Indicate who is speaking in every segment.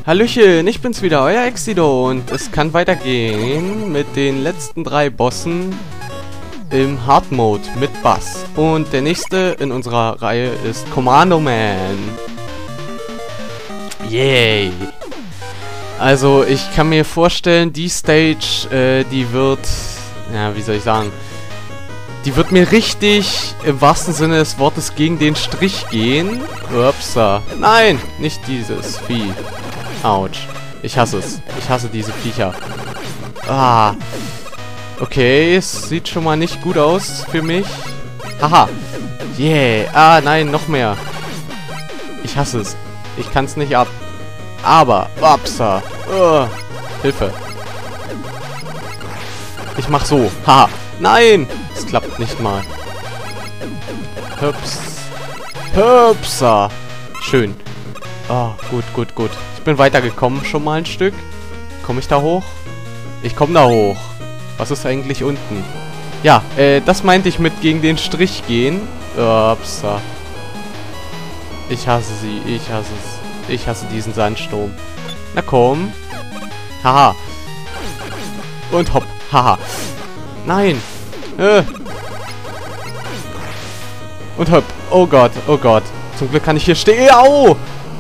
Speaker 1: Hallöchen, ich bin's wieder, euer Exido und es kann weitergehen mit den letzten 3 Bossen im Hard Mode mit Bass. Und der nächste in unserer Reihe ist Commando Man. Yay! Also ich kann mir vorstellen, die Stage, die wird, ja wie soll ich sagen, die wird mir richtig im wahrsten Sinne des Wortes gegen den Strich gehen. Upsa. Nein, nicht dieses Vieh. Autsch. Ich hasse es. Ich hasse diese Viecher. Ah. Okay, es sieht schon mal nicht gut aus für mich. Haha. Yeah. Ah, nein, noch mehr. Ich hasse es. Ich kann es nicht ab. Aber, upsa. Hilfe. Ich mach so. Haha. Nein. Es klappt nicht mal. Hüps. Hüpsa. Schön. Oh, gut, gut, gut. Ich bin weitergekommen schon mal ein Stück. Komme ich da hoch? Ich komme da hoch. Was ist eigentlich unten? Ja, das meinte ich mit gegen den Strich gehen. Upsa. Ich hasse sie. Ich hasse es. Ich hasse diesen Sandsturm. Na komm. Haha. Und hopp. Haha. Nein. Und hopp. Oh Gott. Oh Gott. Zum Glück kann ich hier stehen. Au!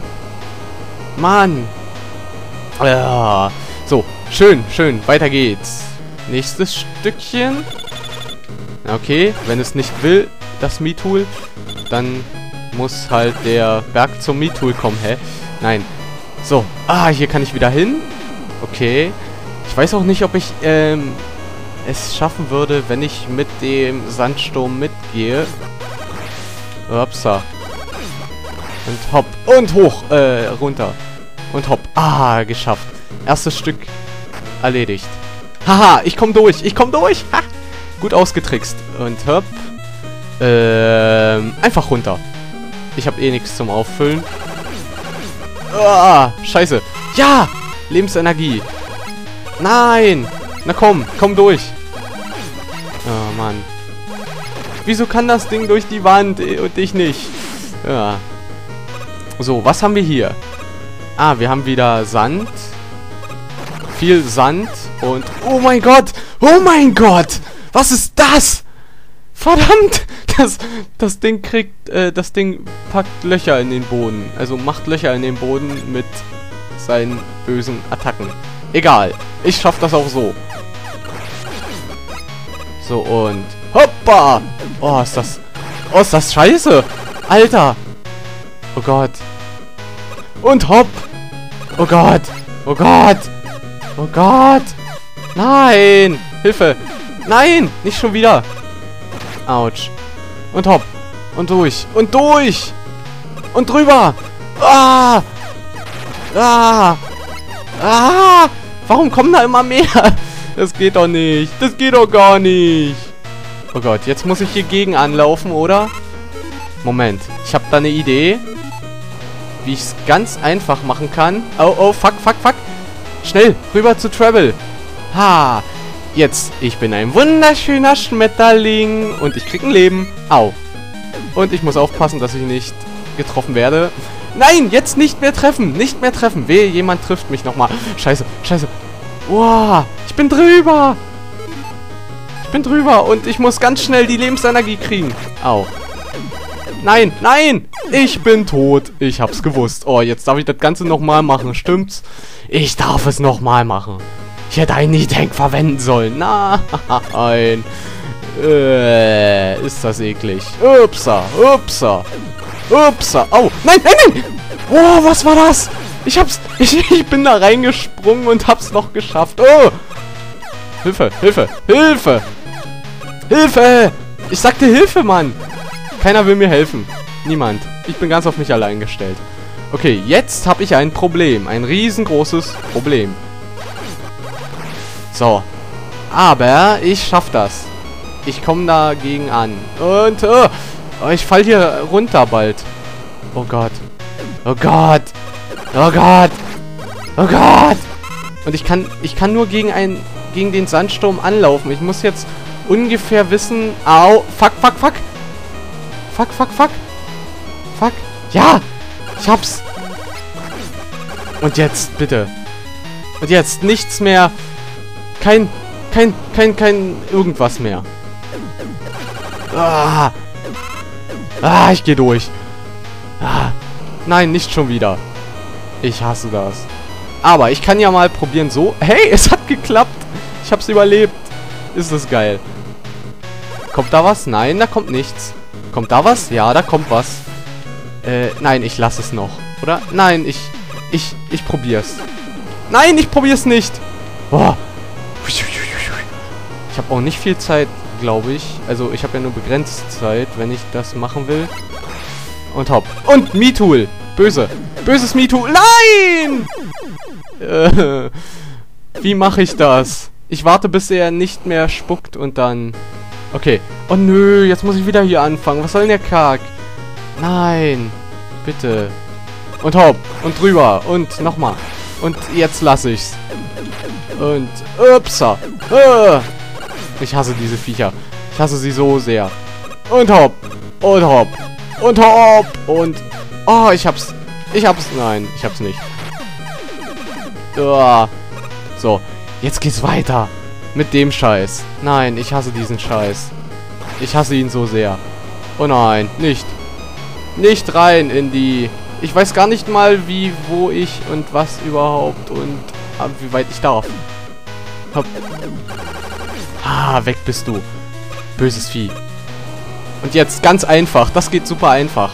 Speaker 1: Mann. Ja. So. Schön, schön. Weiter geht's. Nächstes Stückchen. Okay. Wenn es nicht will, das Me-Tool, dann muss halt der Berg zum Me-Tool kommen. Hä? Nein. So. Ah, hier kann ich wieder hin. Okay. Ich weiß auch nicht, ob ich es schaffen würde, wenn ich mit dem Sandsturm mitgehe. Upsa. Und hopp. Und hoch. Runter. Und hopp. Ah, geschafft. Erstes Stück erledigt. Haha, ich komm durch. Ich komm durch. Ha. Gut ausgetrickst. Und hopp. Einfach runter. Ich habe eh nichts zum Auffüllen. Ah, scheiße. Ja! Lebensenergie. Nein! Na komm, komm durch. Oh, Mann. Wieso kann das Ding durch die Wand und ich nicht? Ja. So, was haben wir hier? Ah, wir haben wieder Sand. Viel Sand. Und... Oh mein Gott! Oh mein Gott! Was ist das? Verdammt! Das Ding kriegt... das Ding packt Löcher in den Boden. Also macht Löcher in den Boden mit seinen bösen Attacken. Egal. Ich schaff das auch so. So, und... Hoppa! Oh, ist das... Oh, ist das scheiße! Alter! Oh Gott. Und hopp! Oh Gott! Oh Gott! Oh Gott! Nein! Hilfe! Nein! Nicht schon wieder! Autsch. Und hopp! Und durch! Und durch! Und drüber! Ah! Ah! Ah! Warum kommen da immer mehr? Das geht doch nicht. Das geht doch gar nicht. Oh Gott, jetzt muss ich hier gegen anlaufen, oder? Moment. Ich habe da eine Idee, wie ich es ganz einfach machen kann. Oh, oh, fuck, fuck, fuck. Schnell, rüber zu Travel. Ha. Jetzt, ich bin ein wunderschöner Schmetterling. Und ich krieg ein Leben. Au. Und ich muss aufpassen, dass ich nicht getroffen werde. Nein, jetzt nicht mehr treffen. Nicht mehr treffen. Wehe, jemand trifft mich nochmal. Scheiße, scheiße. Wow, ich bin drüber. Ich bin drüber und ich muss ganz schnell die Lebensenergie kriegen. Au. Nein, nein. Ich bin tot. Ich hab's gewusst. Oh, jetzt darf ich das Ganze nochmal machen. Stimmt's? Ich darf es nochmal machen. Ich hätte einen E-Tank verwenden sollen. Nein. Ist das eklig. Upsa, upsa. Upsa. Au. Nein, nein, nein. Oh, was war das? Ich bin da reingesprungen und hab's noch geschafft. Oh. Hilfe, Hilfe, Hilfe. Hilfe. Ich sagte Hilfe, Mann. Keiner will mir helfen. Niemand. Ich bin ganz auf mich allein gestellt. Okay, jetzt habe ich ein Problem. Ein riesengroßes Problem. So. Aber ich schaff das. Ich komme dagegen an. Und, oh, ich fall hier runter bald. Oh Gott. Oh Gott. Oh Gott. Oh Gott. Und ich kann nur gegen den Sandsturm anlaufen. Ich muss jetzt ungefähr wissen... Au. Fuck, fuck, fuck. Fuck, fuck, fuck. Fuck. Ja. Ich hab's. Und jetzt, bitte. Und jetzt, nichts mehr. Kein irgendwas mehr. Ah. Ah, ich gehe durch. Ah. Nein, nicht schon wieder. Ich hasse das. Aber ich kann ja mal probieren so. Hey, es hat geklappt. Ich hab's überlebt. Ist das geil. Kommt da was? Nein, da kommt nichts. Kommt da was? Ja, da kommt was. Nein, ich lasse es noch. Oder? Nein, ich probier's. Nein, ich probier's nicht. Boah. Ich habe auch nicht viel Zeit, glaube ich. Also, ich habe ja nur begrenzt Zeit, wenn ich das machen will. Und hopp. Und MeTool. Böse. Böses MeTool. Nein! Wie mache ich das? Ich warte, bis er nicht mehr spuckt und dann... Okay. Oh nö, jetzt muss ich wieder hier anfangen. Was soll denn der Kack? Nein. Bitte. Und hopp. Und drüber. Und nochmal. Und jetzt lasse ich's. Und... Upsa. Ich hasse diese Viecher. Ich hasse sie so sehr. Und hopp. Und hopp. Und hopp. Und... Oh, ich hab's. Nein, ich hab's nicht. So. Jetzt geht's weiter. Mit dem Scheiß. Nein, ich hasse diesen Scheiß. Ich hasse ihn so sehr. Oh nein, nicht. Nicht rein in die... Ich weiß gar nicht mal, wie, wo ich und was überhaupt und wie weit ich darf. Hopp. Ah, weg bist du. Böses Vieh. Und jetzt ganz einfach. Das geht super einfach.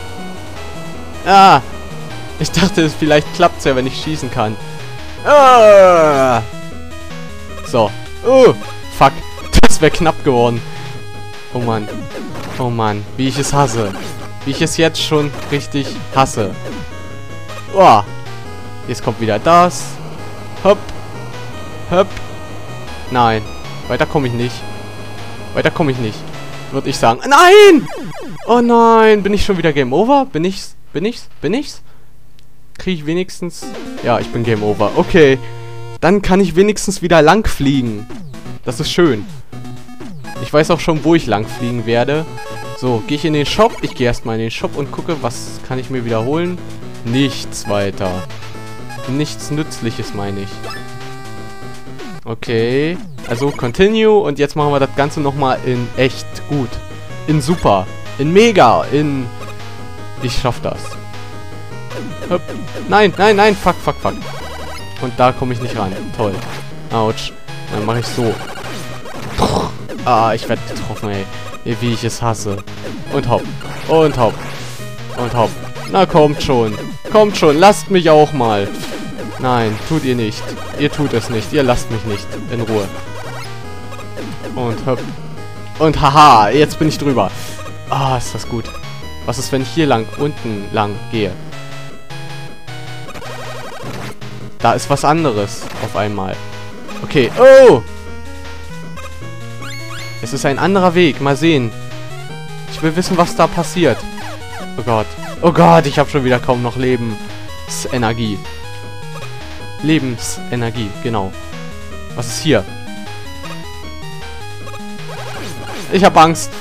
Speaker 1: Ah. Ich dachte, vielleicht klappt's ja, wenn ich schießen kann. Ah. So. Fuck. Das wäre knapp geworden. Oh Mann. Oh Mann. Wie ich es hasse. Wie ich es jetzt schon richtig hasse. Oh. Jetzt kommt wieder das. Hopp. Hopp. Nein. Weiter komme ich nicht. Weiter komme ich nicht. Würde ich sagen. Nein! Oh nein. Bin ich schon wieder Game Over? Bin ich's? Kriege ich wenigstens... Ja, ich bin Game Over. Okay. Dann kann ich wenigstens wieder lang fliegen. Das ist schön. Ich weiß auch schon, wo ich lang fliegen werde. So, gehe ich in den Shop. Ich gehe erstmal in den Shop und gucke, was kann ich mir wiederholen. Nichts weiter. Nichts Nützliches, meine ich. Okay. Also, continue. Und jetzt machen wir das Ganze nochmal in echt gut. In super. In mega. In... Ich schaff das. Hopp. Nein, nein, nein. Fuck. Und da komme ich nicht ran. Toll. Autsch. Dann mache ich so. Ah, ich werde getroffen, ey. Wie ich es hasse. Und hopp. Und hopp. Und hopp. Na, kommt schon. Kommt schon. Lasst mich auch mal. Nein, tut ihr nicht. Ihr tut es nicht. Ihr lasst mich nicht. In Ruhe. Und hopp. Und haha, jetzt bin ich drüber. Ah, ist das gut. Was ist, wenn ich hier lang, unten lang gehe? Da ist was anderes auf einmal. Okay. Oh! Es ist ein anderer Weg. Mal sehen. Ich will wissen, was da passiert. Oh Gott. Oh Gott, ich habe schon wieder kaum noch Lebensenergie. Lebensenergie, genau. Was ist hier? Ich habe Angst.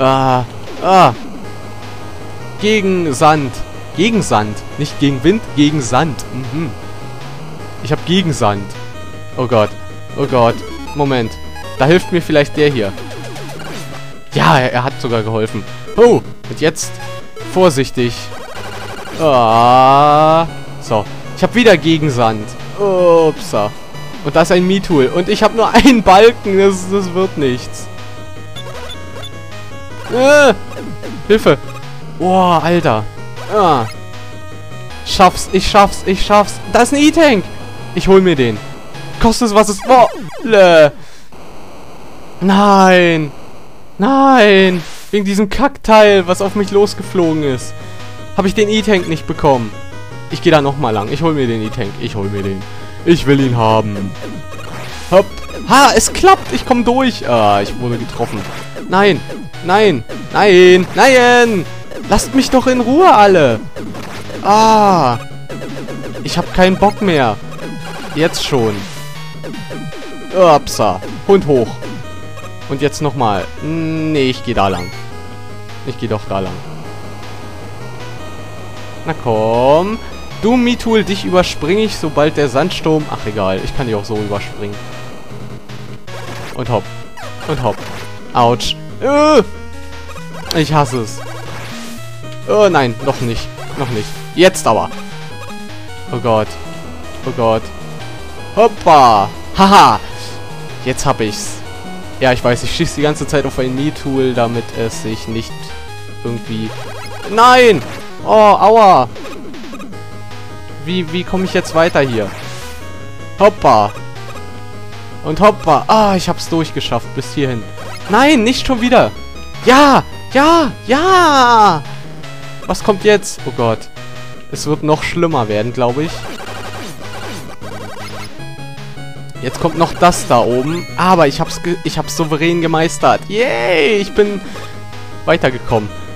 Speaker 1: Gegen Sand. Gegen Sand. Nicht gegen Wind, gegen Sand. Mhm. Ich habe Gegensand. Oh Gott. Oh Gott. Moment. Da hilft mir vielleicht der hier. Ja, er hat sogar geholfen. Oh, und jetzt vorsichtig. Ah. So. Ich habe wieder Gegensand. Upsa. Und da ist ein MeTool. Und ich habe nur einen Balken. Das wird nichts. Hilfe. Oh, Alter. Ah. Ich schaff's. Da ist ein E-Tank. Ich hol mir den. Kostet es, was es wolle. Nein. Nein. Wegen diesem Kackteil, was auf mich losgeflogen ist. Habe ich den E-Tank nicht bekommen. Ich gehe da nochmal lang. Ich hol mir den E-Tank. Ich will ihn haben. Hopp. Ha, es klappt. Ich komme durch. Ah, ich wurde getroffen. Nein. Lasst mich doch in Ruhe, alle. Ah. Ich habe keinen Bock mehr. Jetzt schon. Upsa. Hund hoch. Und jetzt nochmal. Nee, ich gehe da lang. Ich gehe doch da lang. Na komm. Du, Mitool, dich überspringe ich, sobald der Sandsturm... Ach, egal. Ich kann dich auch so überspringen. Und hopp. Und hopp. Autsch. Ich hasse es. Oh, nein. Noch nicht. Noch nicht. Jetzt aber. Oh Gott. Oh Gott. Hoppa. Haha. Jetzt hab ich's. Ja, ich weiß. Ich schieße die ganze Zeit auf ein Mitool, damit es sich nicht irgendwie... Nein! Oh, aua. Wie komme ich jetzt weiter hier? Hoppa. Und hoppa. Ah, ich hab's durchgeschafft bis hierhin. Nein, nicht schon wieder. Ja, ja, ja. Was kommt jetzt? Oh Gott. Es wird noch schlimmer werden, glaube ich. Jetzt kommt noch das da oben. Aber ich hab's souverän gemeistert. Yay, ich bin weitergekommen.